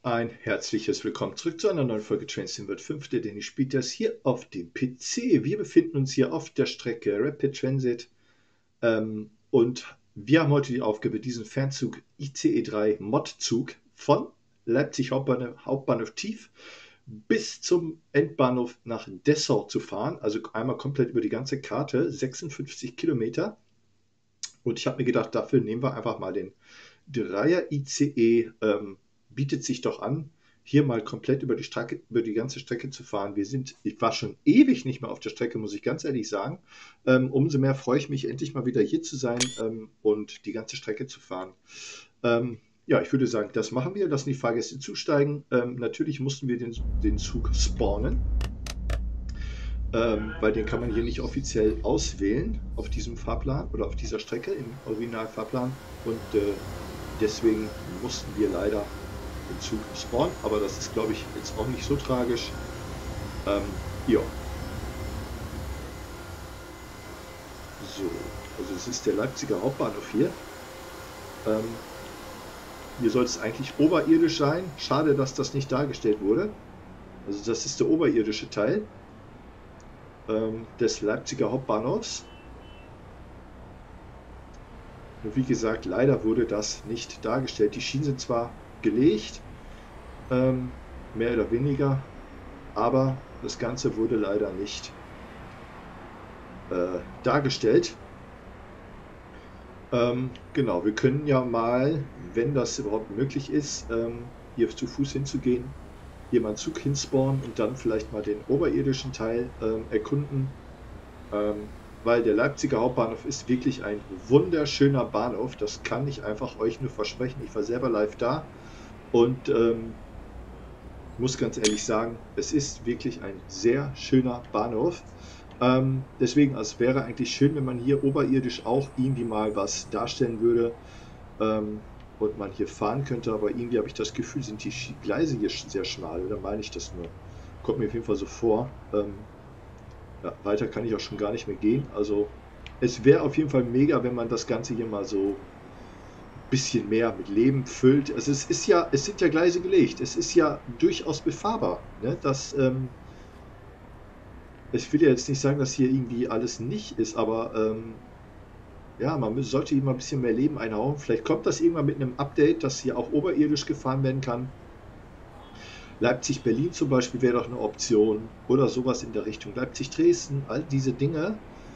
Ein herzliches Willkommen zurück zu einer neuen Folge Trainsim 5, der Danny spielt das hier auf dem PC. Wir befinden uns hier auf der Strecke Rapid Transit und wir haben heute die Aufgabe, diesen Fernzug ICE3 Mod-Zug von Leipzig Hauptbahnhof Tief bis zum Endbahnhof nach Dessau zu fahren. Also einmal komplett über die ganze Karte, 56 Kilometer. Und ich habe mir gedacht, dafür nehmen wir einfach mal den Dreier ICE, bietet sich doch an, hier mal komplett über die ganze Strecke zu fahren. Ich war schon ewig nicht mehr auf der Strecke, muss ich ganz ehrlich sagen. Umso mehr freue ich mich, endlich mal wieder hier zu sein und die ganze Strecke zu fahren. Ja, ich würde sagen, das machen wir. Lassen die Fahrgäste zusteigen. Natürlich mussten wir den Zug spawnen, weil den kann man hier nicht offiziell auswählen auf diesem Fahrplan oder auf dieser Strecke im Originalfahrplan. Und deswegen mussten wir leider den Zug spawnen, aber das ist, glaube ich, jetzt auch nicht so tragisch. Ja. So, also es ist der Leipziger Hauptbahnhof hier. Hier soll es eigentlich oberirdisch sein. Schade, dass das nicht dargestellt wurde. Also das ist der oberirdische Teil des Leipziger Hauptbahnhofs. Nur wie gesagt, leider wurde das nicht dargestellt. Die Schienen sind zwar gelegt, mehr oder weniger, aber das Ganze wurde leider nicht dargestellt. Genau, wir können ja mal, wenn das überhaupt möglich ist, hier zu Fuß hinzugehen, hier mal einen Zug hinspawnen und dann vielleicht mal den oberirdischen Teil erkunden. Weil der Leipziger Hauptbahnhof ist wirklich ein wunderschöner Bahnhof. Das kann ich einfach euch nur versprechen. Ich war selber live da und muss ganz ehrlich sagen, es ist wirklich ein sehr schöner Bahnhof. Deswegen, also es wäre eigentlich schön, wenn man hier oberirdisch auch irgendwie mal was darstellen würde und man hier fahren könnte. Aber irgendwie habe ich das Gefühl, sind die Gleise hier sehr schmal. Oder meine ich das nur? Kommt mir auf jeden Fall so vor. Ja, weiter kann ich auch schon gar nicht mehr gehen. Also es wäre auf jeden Fall mega, wenn man das Ganze hier mal so ein bisschen mehr mit Leben füllt. Also es sind ja Gleise gelegt. Es ist ja durchaus befahrbar. Ne? Ich will ja jetzt nicht sagen, dass hier irgendwie alles nicht ist, aber ja, man sollte hier mal ein bisschen mehr Leben einhauen. Vielleicht kommt das irgendwann mit einem Update, dass hier auch oberirdisch gefahren werden kann. Leipzig-Berlin zum Beispiel wäre doch eine Option oder sowas in der Richtung. Leipzig-Dresden, all diese Dinge.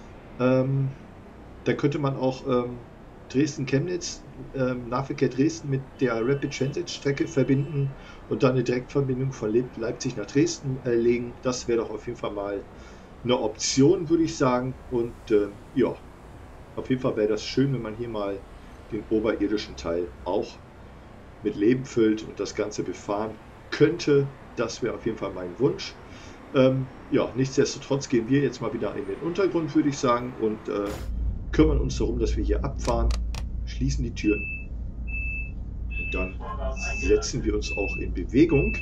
Da könnte man auch Dresden-Chemnitz, Nahverkehr Dresden mit der Rapid Transit Strecke verbinden und dann eine Direktverbindung von Leipzig nach Dresden legen. Das wäre doch auf jeden Fall mal eine Option, würde ich sagen. Und ja, auf jeden Fall wäre das schön, wenn man hier mal den oberirdischen Teil auch mit Leben füllt und das Ganze befahren könnte. Das wäre auf jeden Fall mein Wunsch. Ja, nichtsdestotrotz gehen wir jetzt mal wieder in den Untergrund, würde ich sagen, und kümmern uns darum, dass wir hier abfahren, schließen die Türen und dann setzen wir uns auch in Bewegung.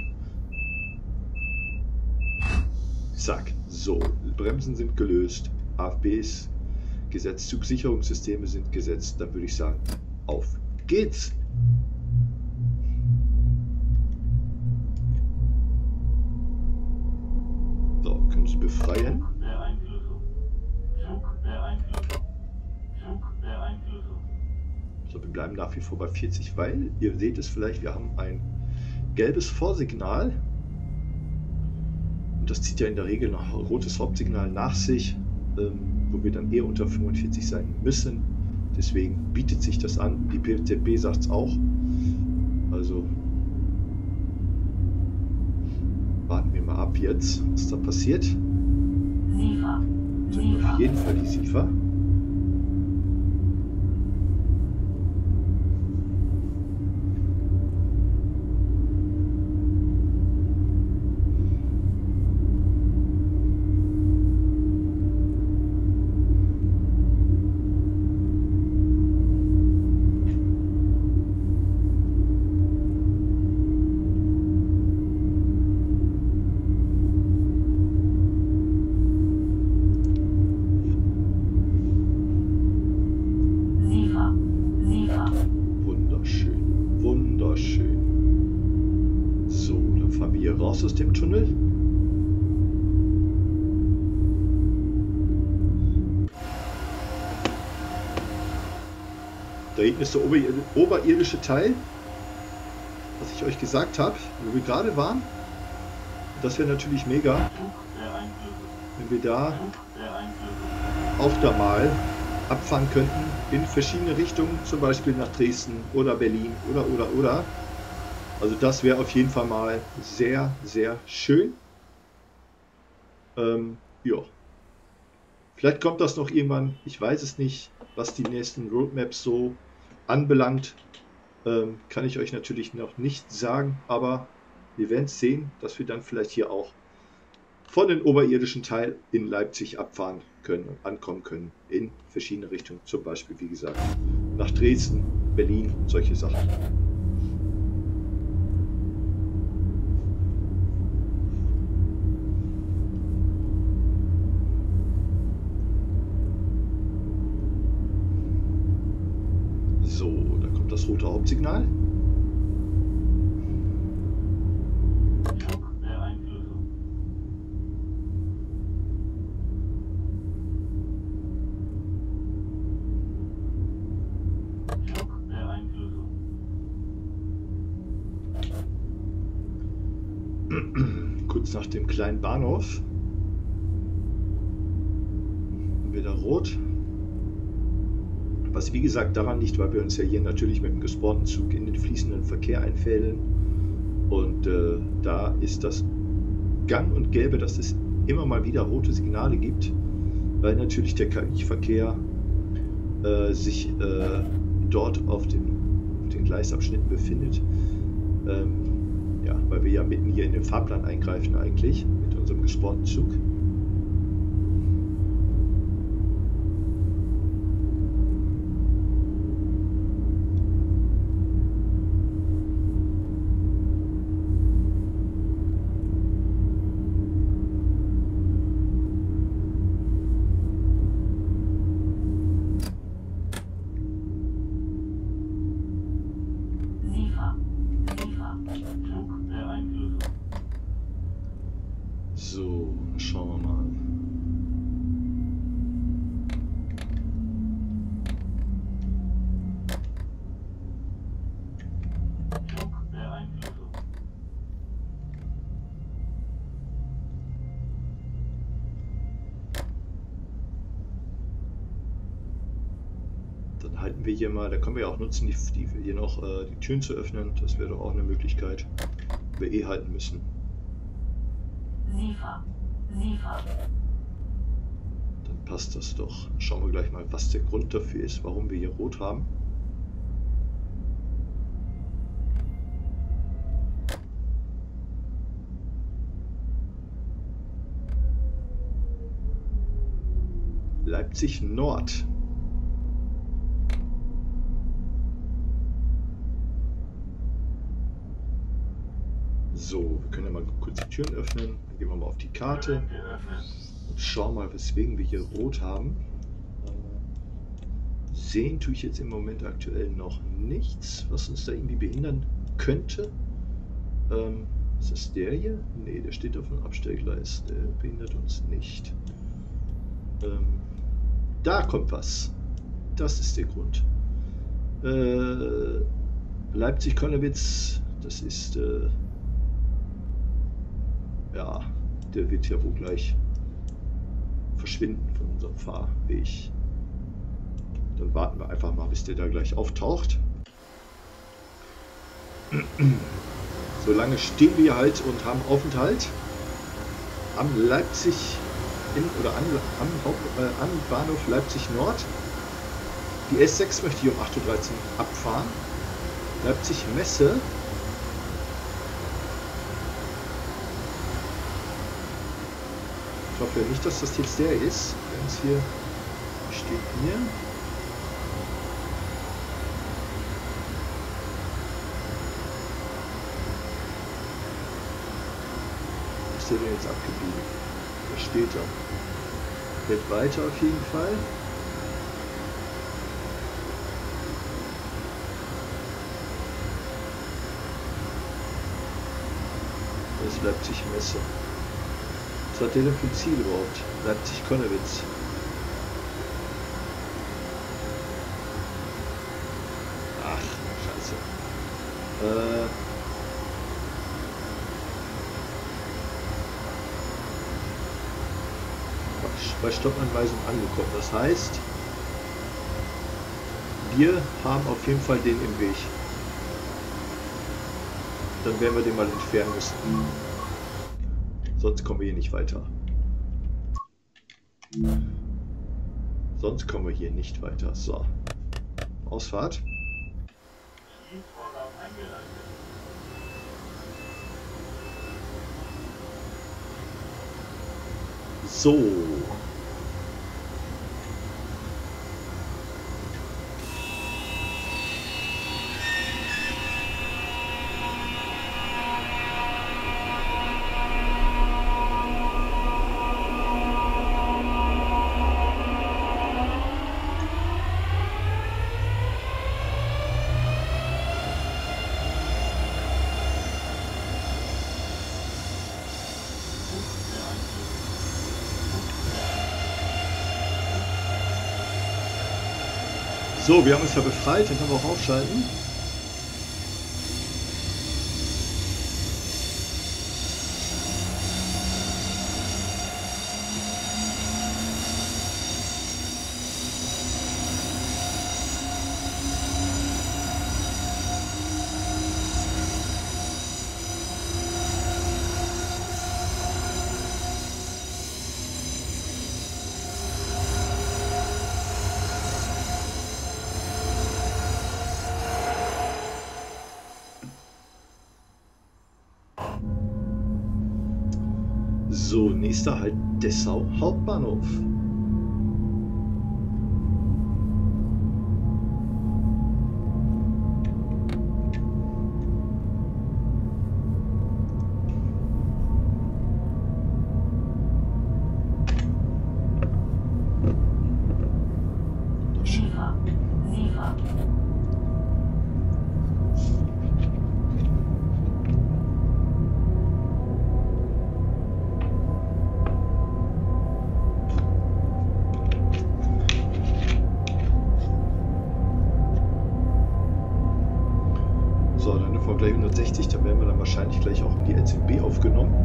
Zack, so, Bremsen sind gelöst, AFBs gesetzt, Zugsicherungssysteme sind gesetzt. Dann würde ich sagen, auf geht's! So, können Sie befreien. So, wir bleiben nach wie vor bei 40, weil, ihr seht es vielleicht, wir haben ein gelbes Vorsignal. Und das zieht ja in der Regel noch ein rotes Hauptsignal nach sich, wo wir dann eher unter 45 sein müssen. Deswegen bietet sich das an. Die PZB sagt es auch. Also warten wir mal ab jetzt, was da passiert. SIFA. Sind auf jeden Fall die SIFA. raus aus dem Tunnel. Da hinten ist der oberirdische Teil, was ich euch gesagt habe, wo wir gerade waren. Das wäre natürlich mega, wenn wir da auch da mal abfahren könnten in verschiedene Richtungen, zum Beispiel nach Dresden oder Berlin oder. Also das wäre auf jeden Fall mal sehr, sehr schön. Ja. Vielleicht kommt das noch irgendwann, ich weiß es nicht, was die nächsten Roadmaps so anbelangt. Kann ich euch natürlich noch nicht sagen, aber wir werden es sehen, dass wir dann vielleicht hier auch von den oberirdischen Teil in Leipzig abfahren können und ankommen können in verschiedene Richtungen. Zum Beispiel, wie gesagt, nach Dresden, Berlin und solche Sachen. So, da kommt das rote Hauptsignal. Kurz nach dem kleinen Bahnhof. Wieder rot. Was wie gesagt daran liegt, weil wir uns ja hier natürlich mit dem gespawnten Zug in den fließenden Verkehr einfädeln. Und da ist das gang und gäbe, dass es immer mal wieder rote Signale gibt, weil natürlich der KI-Verkehr sich dort auf den Gleisabschnitten befindet. Ja, weil wir ja mitten hier in den Fahrplan eingreifen eigentlich mit unserem gespawnten Zug. So, schauen wir mal. Dann halten wir hier mal, da können wir ja auch nutzen, hier noch die Türen zu öffnen. Das wäre doch auch eine Möglichkeit, die wir eh halten müssen. Dann passt das doch. Schauen wir gleich mal, was der Grund dafür ist, warum wir hier rot haben. Leipzig Nord. So, wir können ja mal kurz die Türen öffnen. Dann gehen wir mal auf die Karte und schauen mal, weswegen wir hier rot haben. Sehen tue ich jetzt im Moment aktuell noch nichts, was uns da irgendwie behindern könnte. Ist das der hier? Ne, der steht auf dem Abstellgleis. Der behindert uns nicht. Da kommt was. Das ist der Grund. Leipzig-Konnewitz, das ist... ja, der wird ja wohl gleich verschwinden von unserem Fahrweg. Dann warten wir einfach mal, bis der da gleich auftaucht. Solange stehen wir halt und haben Aufenthalt am Leipzig am Bahnhof Leipzig Nord. Die S6 möchte ich um 8:13 Uhr abfahren. Leipzig Messe. Ich hoffe nicht, dass das jetzt der ist. Ganz hier steht hier. Ist der denn jetzt abgeblieben? Da steht er. Fährt weiter auf jeden Fall. Das ist Leipzig-Messe. Was hat der denn für ein Ziel überhaupt? Leipzig-Konnewitz. Ach, scheiße. Bei Stoppanweisung angekommen. Das heißt, wir haben auf jeden Fall den im Weg. Dann werden wir den mal entfernen müssen. Sonst kommen wir hier nicht weiter. Sonst kommen wir hier nicht weiter. So. Ausfahrt. So. So, wir haben uns ja befreit, dann können wir auch aufschalten. So, nächster Halt Dessau Hauptbahnhof. So, dann fahren wir gleich 160, dann werden wir dann wahrscheinlich gleich auch in die LZB aufgenommen.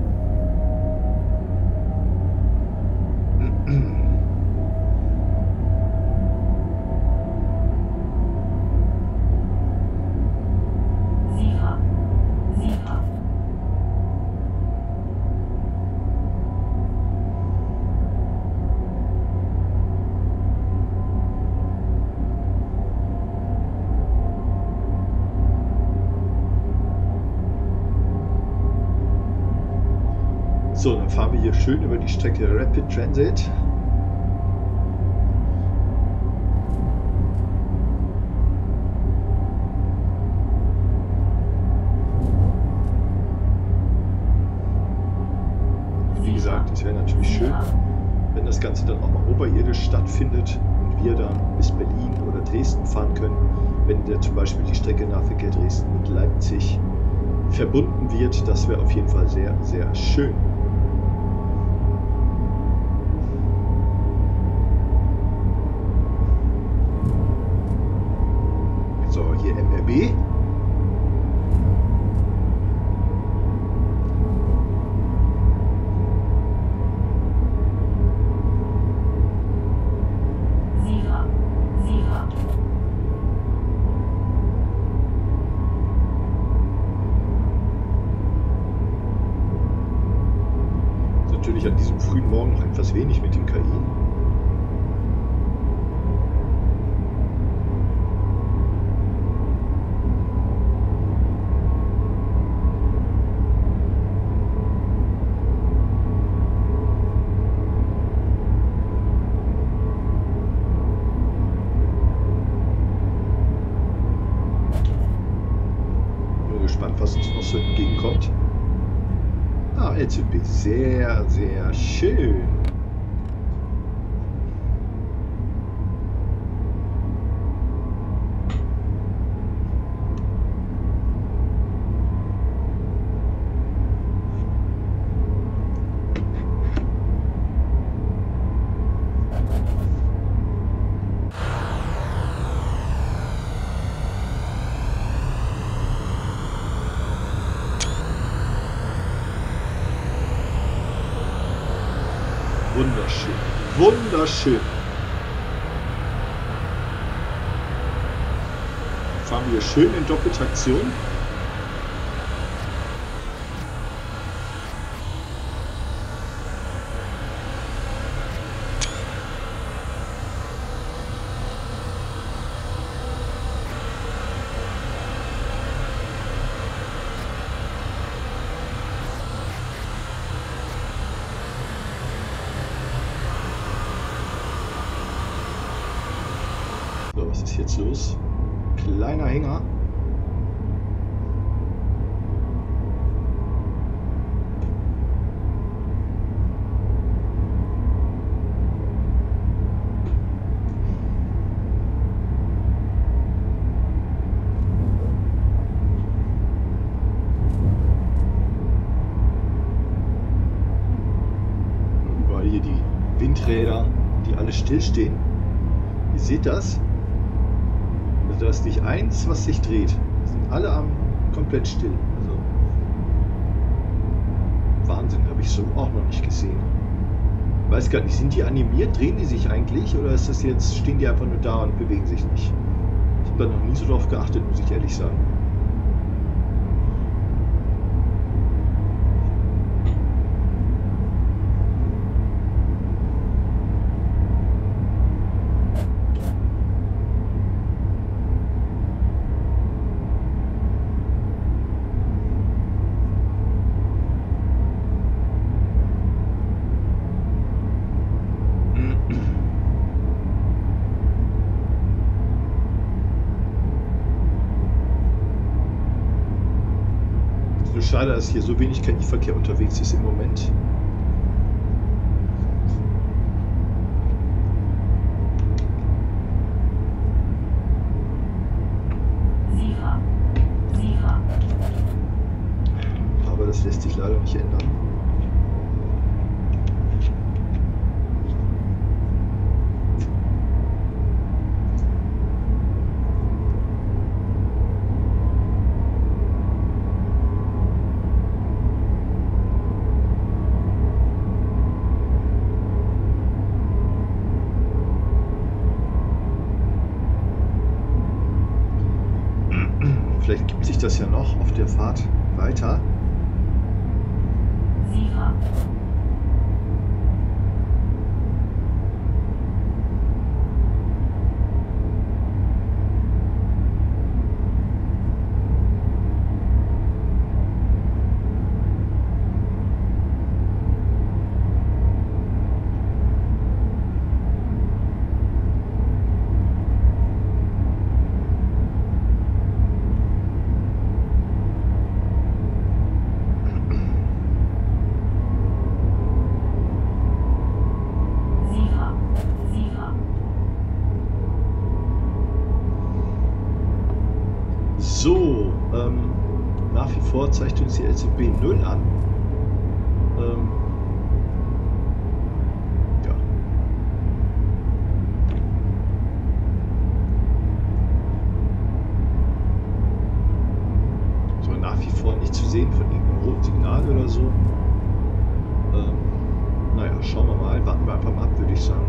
So, dann fahren wir hier schön über die Strecke Rapid Transit. Wie gesagt, es wäre natürlich schön, wenn das Ganze dann auch mal oberirdisch stattfindet und wir dann bis Berlin oder Dresden fahren können, wenn zum Beispiel die Strecke Nahverkehr Dresden mit Leipzig verbunden wird. Das wäre auf jeden Fall sehr, sehr schön. So, hier MRB. Natürlich an diesem frühen Morgen noch etwas wenig mit dem KI. Nur gespannt, was uns noch so entgegenkommt. Ah, LZB, sehr, sehr schön. Wunderschön. Wunderschön. Fahren wir schön in Doppeltraktion. So, was ist jetzt los? Kleiner Hänger. Überall hier die Windräder, die alle stillstehen. Ihr seht das? Also da ist nicht eins, was sich dreht. Die sind alle komplett still. Also Wahnsinn, habe ich so auch noch nicht gesehen. Weiß gar nicht, sind die animiert? Drehen die sich eigentlich? Oder ist das jetzt, stehen die einfach nur da und bewegen sich nicht? Ich habe da noch nie so drauf geachtet, muss ich ehrlich sagen. Schade, dass hier so wenig KI-Verkehr unterwegs ist im Moment. Aber das lässt sich leider nicht ändern. Vielleicht gibt sich das ja noch auf der Fahrt weiter. So, nach wie vor zeigt uns die LCB 0 an. Ja. So, nach wie vor nicht zu sehen von irgendeinem roten Signal oder so. Naja, schauen wir mal, warten wir einfach mal ab, würde ich sagen.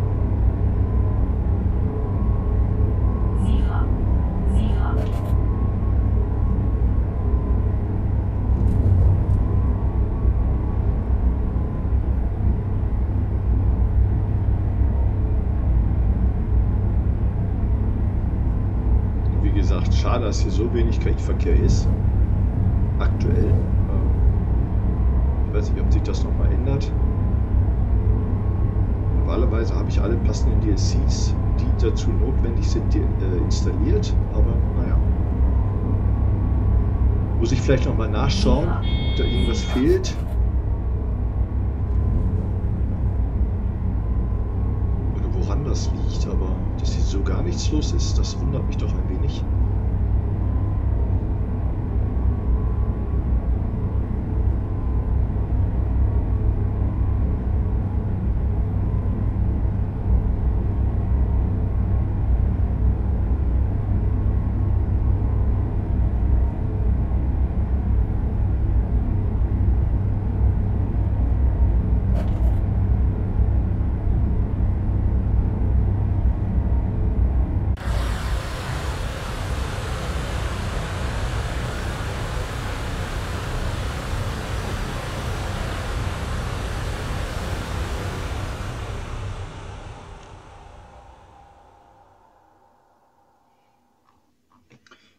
Schade, dass hier so wenig KI-Verkehr ist. Aktuell. Ich weiß nicht, ob sich das nochmal ändert. Normalerweise habe ich alle passenden DLCs, die dazu notwendig sind, installiert. Aber naja. Muss ich vielleicht nochmal nachschauen, ob da irgendwas fehlt. Oder woran das liegt. Aber dass hier so gar nichts los ist, das wundert mich doch ein wenig.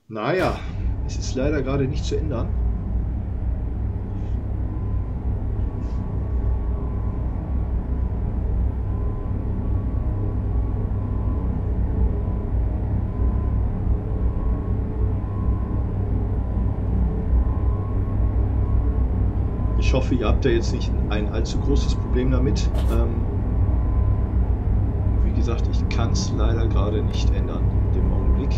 Naja, es ist leider gerade nicht zu ändern. Ich hoffe, ihr habt da jetzt nicht ein allzu großes Problem damit. Wie gesagt, ich kann es leider gerade nicht ändern im Augenblick.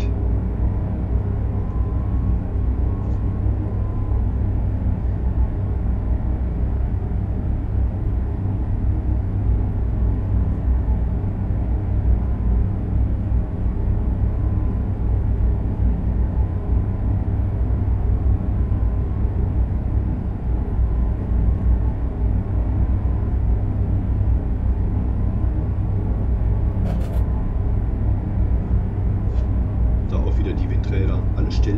Die Windräder, alle still.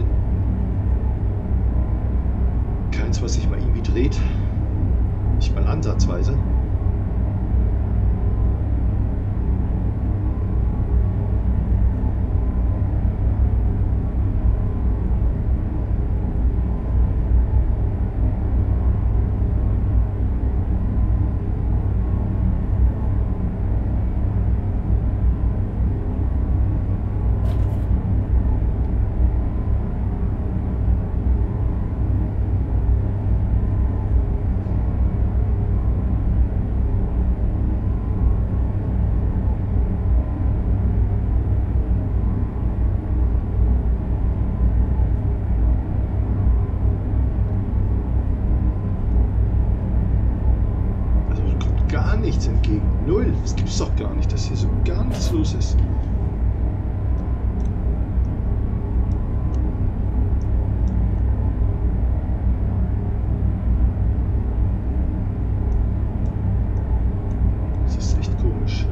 Keins, was sich mal irgendwie dreht. Nicht mal ansatzweise. Nichts entgegen. Null. Das gibt's doch gar nicht, dass hier so gar nichts los ist. Das ist echt komisch.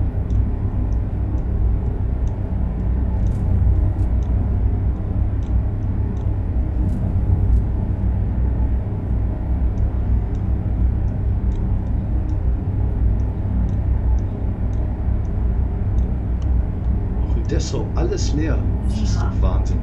Dessau, alles leer. Das ist doch Wahnsinn.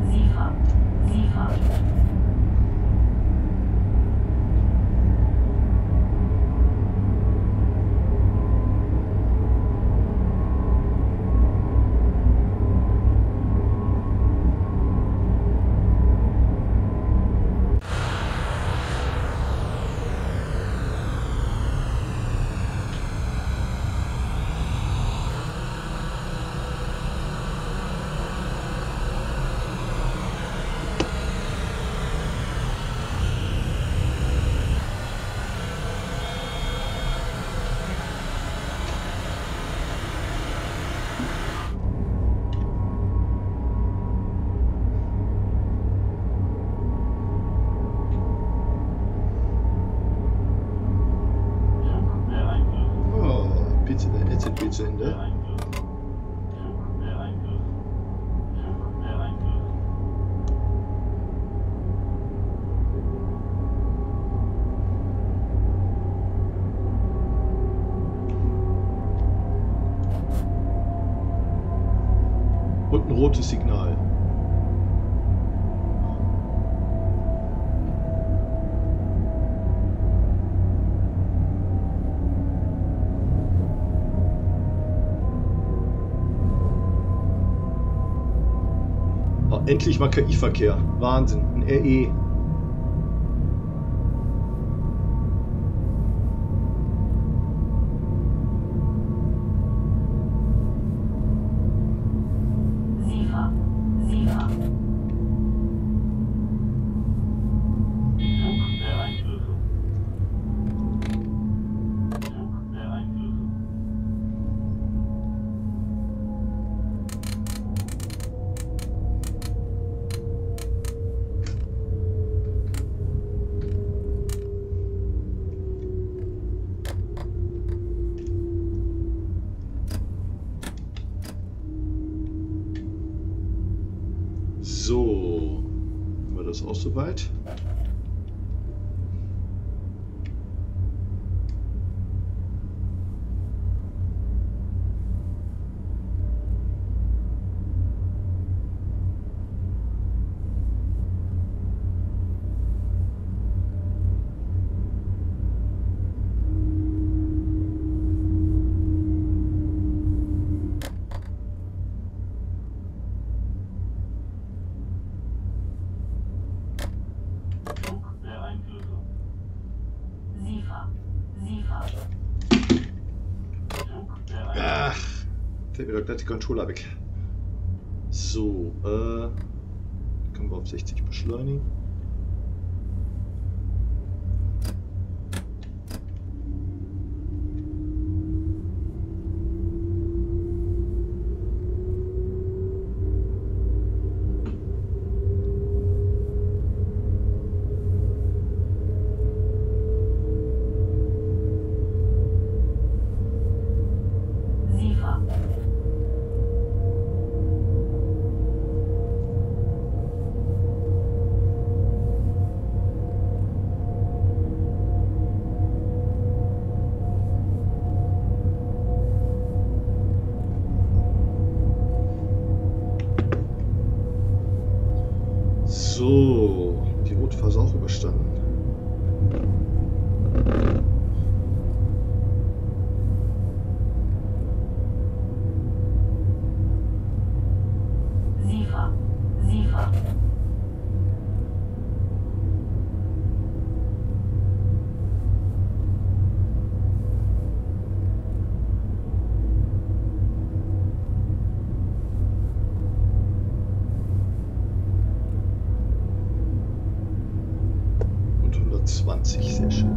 zu Ende. Und ein rotes Signal. Oh, endlich mal KI-Verkehr. Wahnsinn. Ein RE. So, haben wir das auch soweit? Ach, fällt mir doch gleich die Controller weg. So, können wir auf 60 beschleunigen. So, die rote Phase auch überstanden. Und 120, sehr schön.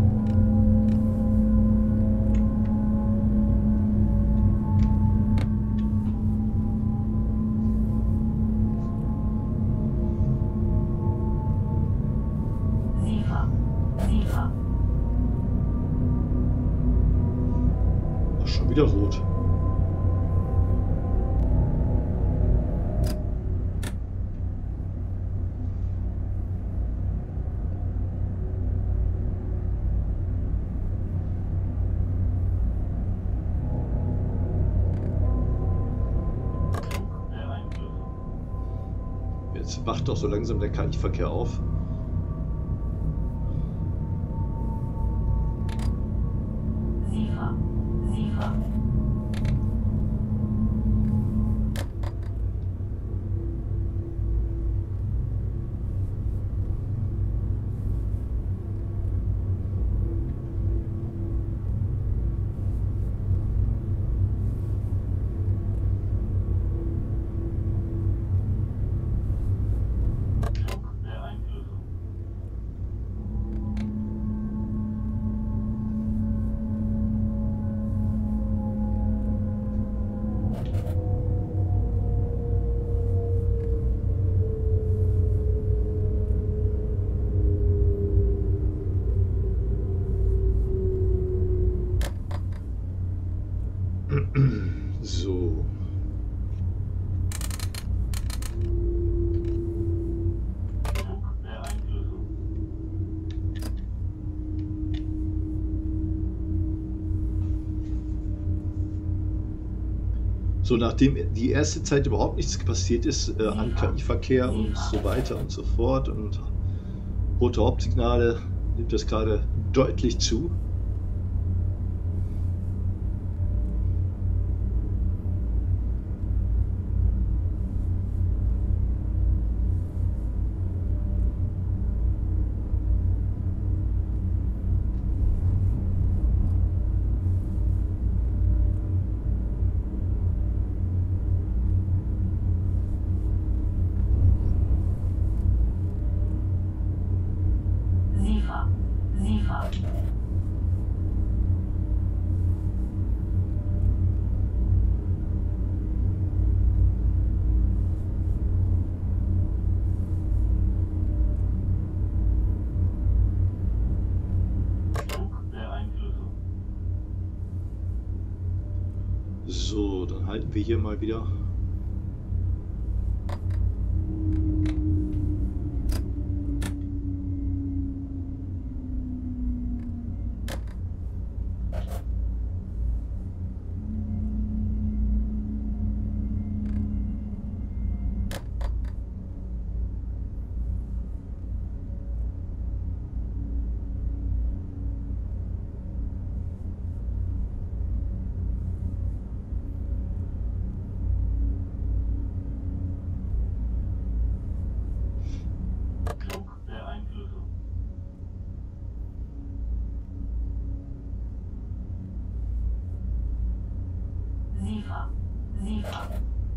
Ach, schon wieder rot. Jetzt wacht doch so langsam der KI-Verkehr auf. So. So, nachdem die erste Zeit überhaupt nichts passiert ist an KI-Verkehr und so weiter und so fort und rote Hauptsignale, nimmt das gerade deutlich zu. So, dann halten wir hier mal wieder. SIFA. SIFA.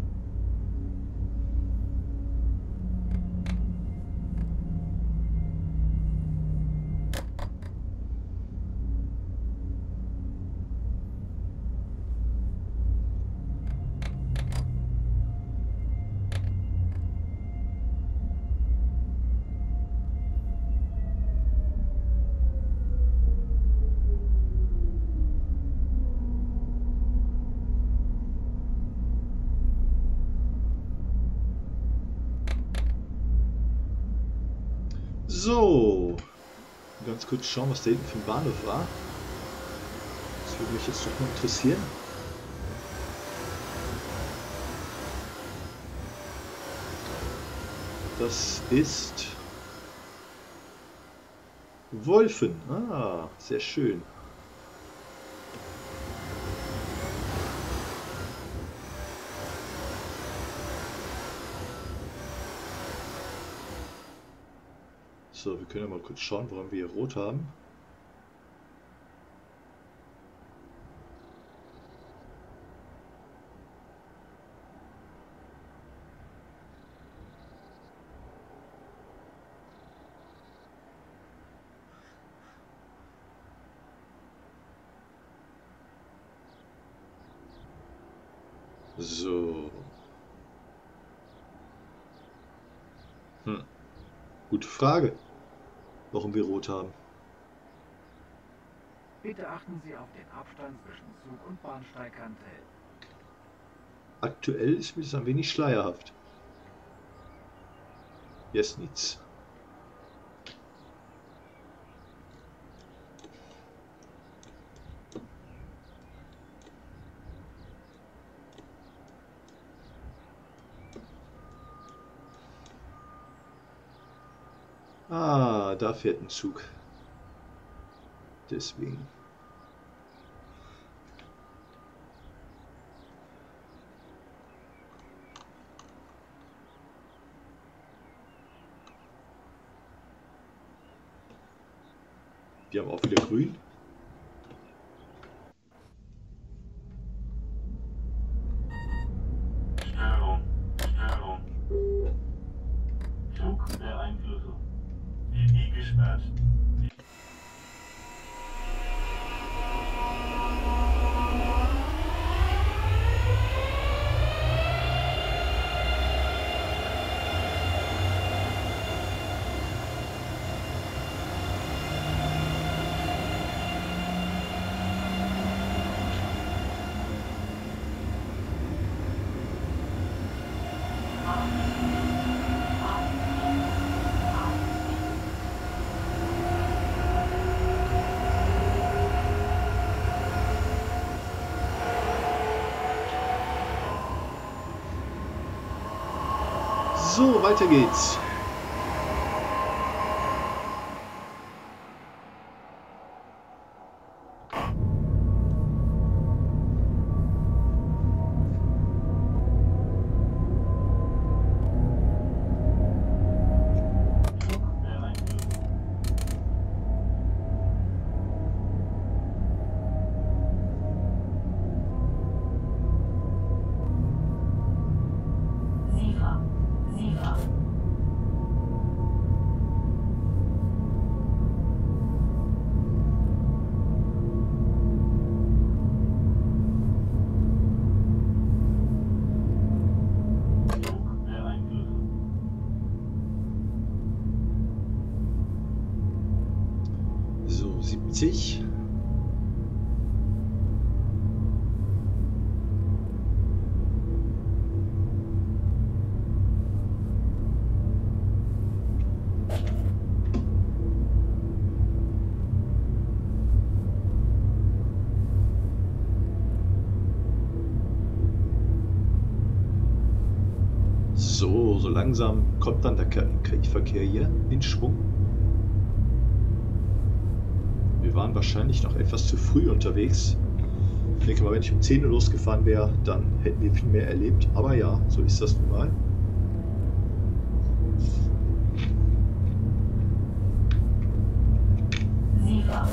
So, ganz kurz schauen, was da hinten für ein Bahnhof war. Das würde mich jetzt doch mal interessieren. Das ist Wolfen. Ah, sehr schön. So, wir können ja mal kurz schauen, warum wir hier rot haben. So. Gute Frage, warum wir rot haben. Bitte achten Sie auf den Abstand zwischen Zug- und Bahnsteigkante. Aktuell ist mir das ein wenig schleierhaft. Jesnitz. Ah, da fährt ein Zug. Deswegen. Wir haben auch wieder grün. Störung, Störung. Flugbeeinflussung. Linie gesperrt. So, weiter geht's. SIFA. SIFA. Flugbeeinflussung. So, 70. So langsam kommt dann der KI-Verkehr hier in Schwung. Wir waren wahrscheinlich noch etwas zu früh unterwegs. Ich denke mal, wenn ich um 10 Uhr losgefahren wäre, dann hätten wir viel mehr erlebt. Aber ja, so ist das nun mal. SIFA.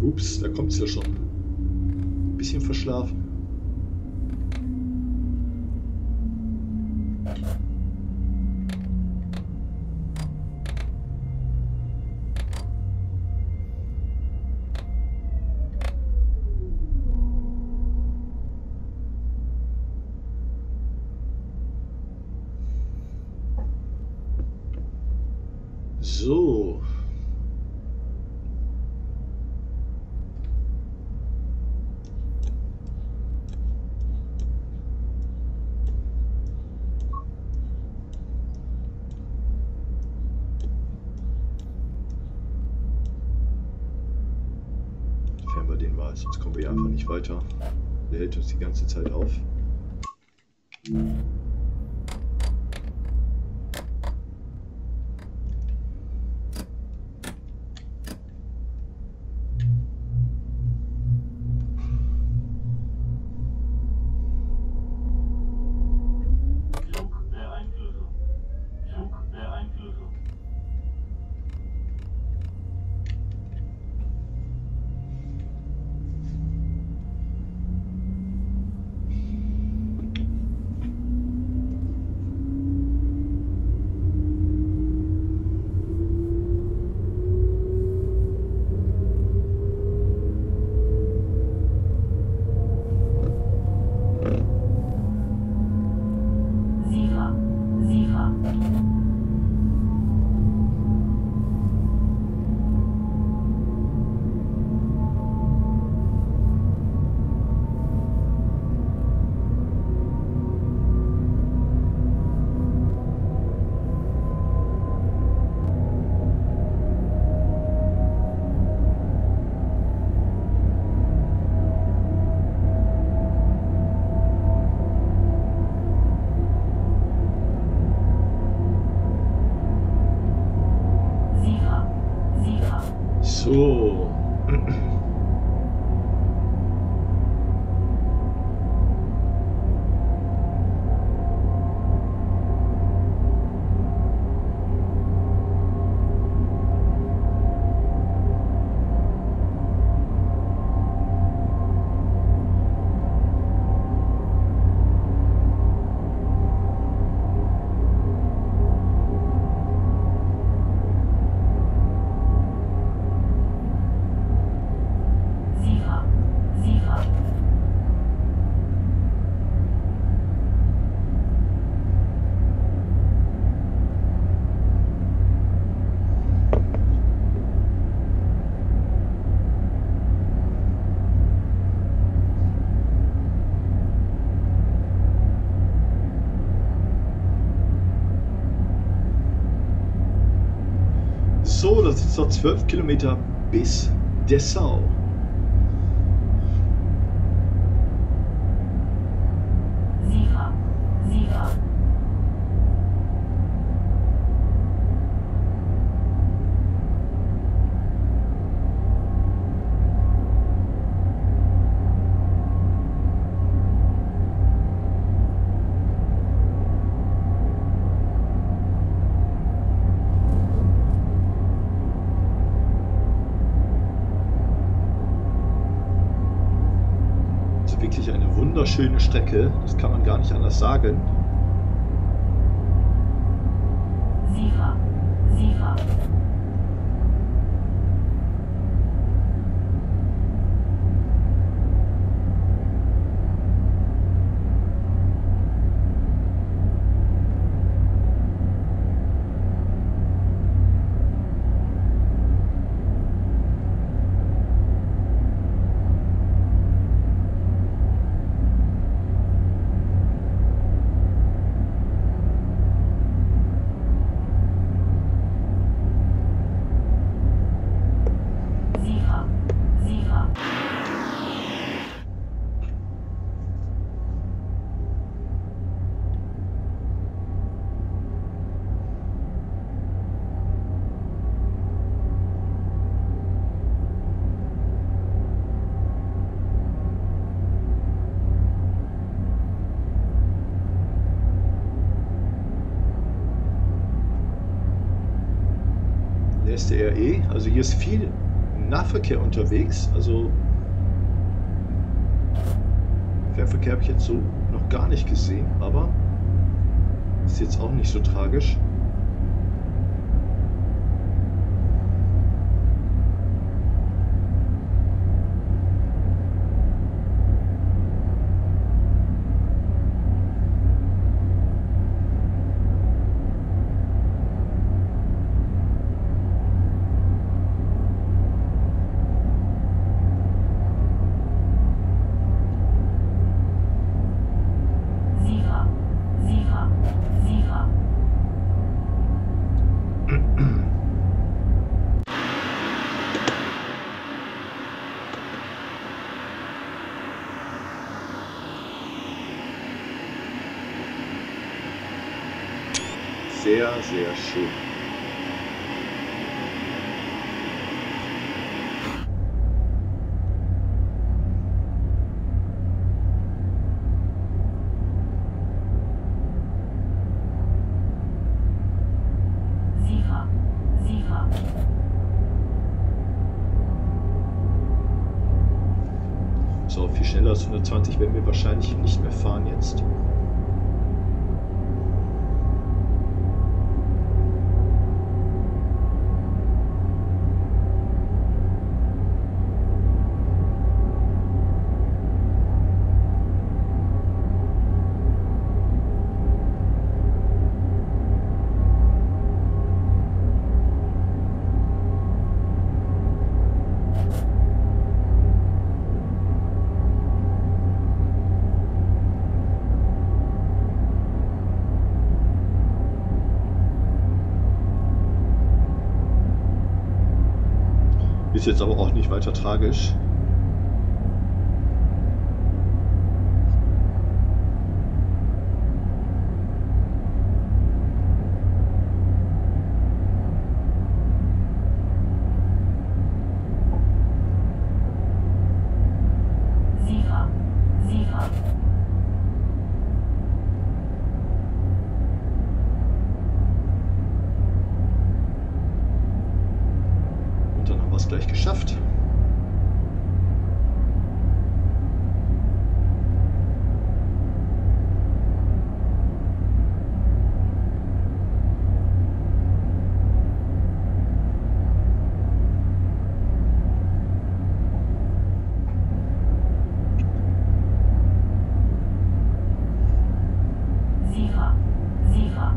Ups, da kommt es ja schon. Ein bisschen verschlafen. So. Entfernen wir den mal, sonst kommen wir ja einfach nicht weiter. Der hält uns die ganze Zeit auf. Flugbeeinflussung. Flugbeeinflussung. SIFA. SIFA. SIFA. SIFA. So. SIFA. SIFA. So, das sind noch 12 Kilometer bis Dessau. SIFA. SIFA. Also wirklich eine wunderschöne Strecke, das kann man gar nicht anders sagen. SIFA. SIFA. SIFA. SIFA. Nächste RE, also hier ist viel Nahverkehr unterwegs. Also Fernverkehr habe ich jetzt so noch gar nicht gesehen, aber ist jetzt auch nicht so tragisch. SIFA, SIFA, SIFA. Sehr, sehr schön. SIFA, SIFA. So, viel schneller als 120 werden wir wahrscheinlich nicht mehr fahren jetzt. Ist jetzt aber auch nicht weiter tragisch. SIFA, SIFA. Und dann haben wir es gleich geschafft. SIFA, SIFA.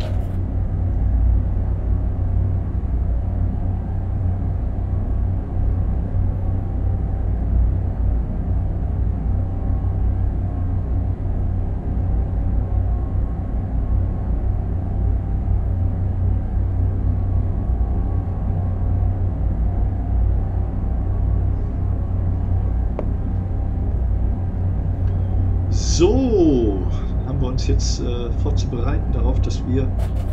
So, haben wir uns jetzt vorzubereiten darauf, dass wir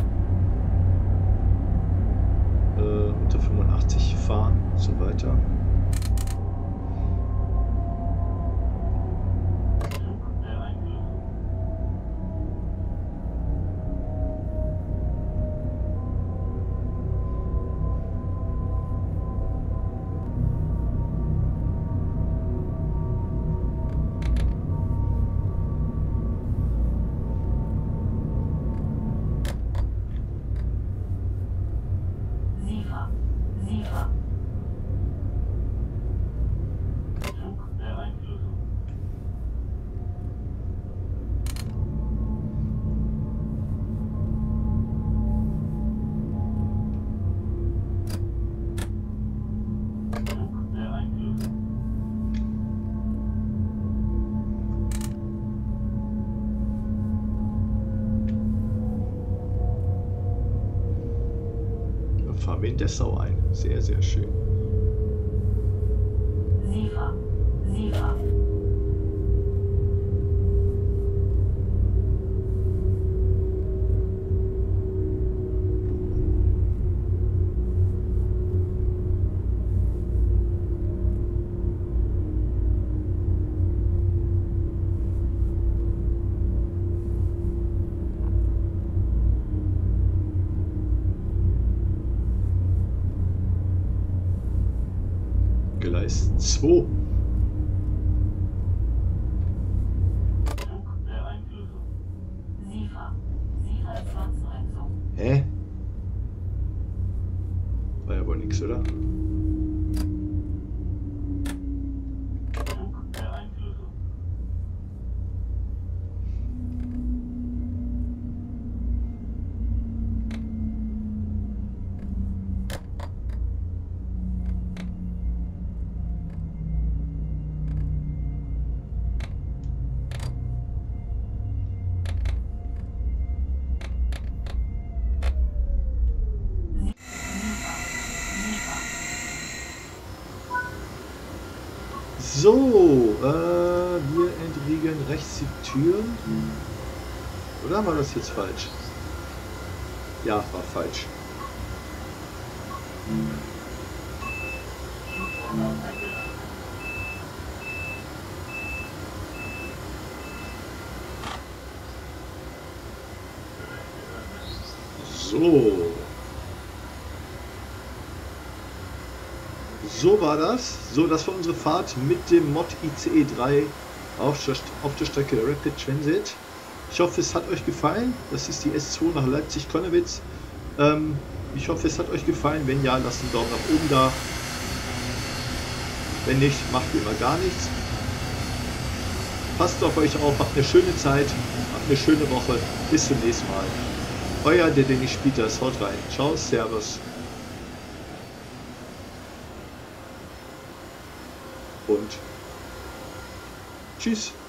unter 85 fahren und so weiter. Zug der Einflüsse. SIFA, SIFA. Zug der Einflüsse. Zug der Einflüsse. Dann fahren wir in Dessau ein. Sehr, sehr schön. SIFA, SIFA. Gleis 2. Zug der Einflüsse. SIFA. SIFA Zwangsbremsung. Hä? War ja wohl nix, oder? Zug der Einflüsse. So, wir entriegeln rechts die Türen. Oder war das jetzt falsch? Ja, war falsch. So. So war das. So, das war unsere Fahrt mit dem Mod ICE 3 auf der Strecke der Rapid Transit. Ich hoffe, es hat euch gefallen. Das ist die S2 nach Leipzig-Connewitz. Ich hoffe, es hat euch gefallen. Wenn ja, lasst einen Daumen nach oben da. Wenn nicht, macht wie immer gar nichts. Passt auf euch auf, habt eine schöne Zeit, habt eine schöne Woche. Bis zum nächsten Mal. Euer der Dennis Spieters. Haut rein. Ciao, Servus. Und tschüss.